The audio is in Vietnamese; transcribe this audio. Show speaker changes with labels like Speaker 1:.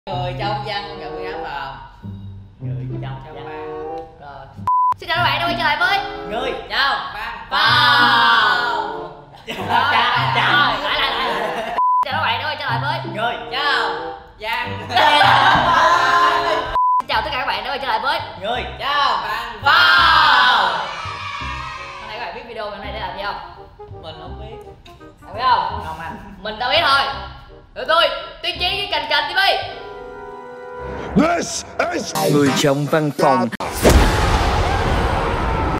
Speaker 1: Người trong văn nhận quy áp vào.
Speaker 2: Người trong
Speaker 1: Trong
Speaker 2: văn.
Speaker 1: ba. Rồi.
Speaker 3: Xin chào các bạn đã quay trở lại với
Speaker 2: Người
Speaker 1: Trong văn
Speaker 3: vào.
Speaker 2: chào.
Speaker 3: Rồi, lại. Chào các bạn đã quay trở lại với
Speaker 2: Người
Speaker 1: Trong văn.
Speaker 3: Xin chào tất cả các bạn đã quay trở lại với
Speaker 2: Người
Speaker 1: Trong văn
Speaker 3: vào. Hôm nay các bạn biết video ngày hôm nay để làm gì không?
Speaker 1: Mình không biết.
Speaker 3: Bạn biết không?
Speaker 2: Không anh.
Speaker 3: Mình tao biết thôi. Tụi tôi tuyên chiến với Cành TV.
Speaker 4: This is
Speaker 5: Người trong văn phòng